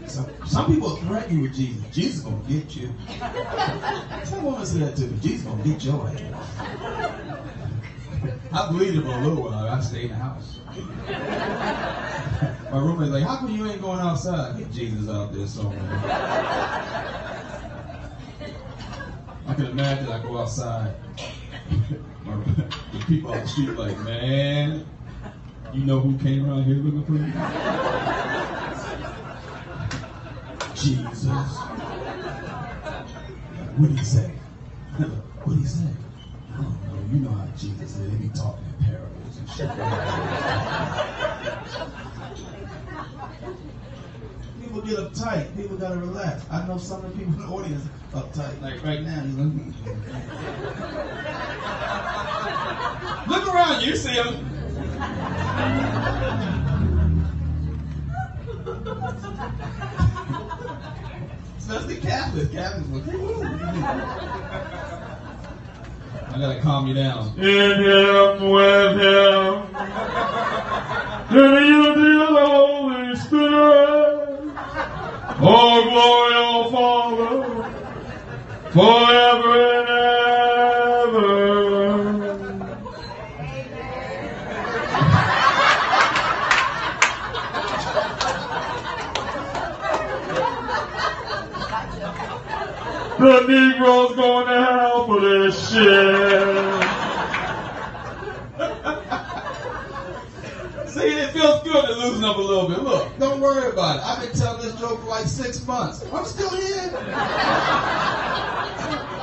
Some people threaten you with Jesus. Jesus is going to get you. Some woman said that to me. Jesus is going to get your ass. I believed it for a little while. I stayed in the house. My roommate's like, how come you ain't going outside? Get Jesus out there somewhere. I can imagine I go outside. The people on the street like, man, you know who came around here looking for you? Jesus. What did he say? What did he say? I don't know. You know how Jesus is. They be talking in parables and shit. People get uptight. People gotta relax. I know some of the people in the audience uptight. Like right now, he's like, look around, you see him. Especially Catholics. Catholics look, I gotta calm you down. In him, with him, in the unity of the Holy Spirit, oh glory, oh Father, forever and ever. The Negro's going to hell for this shit. See, it feels good to loosen up a little bit. Look, don't worry about it. I've been telling this joke for like 6 months. I'm still here.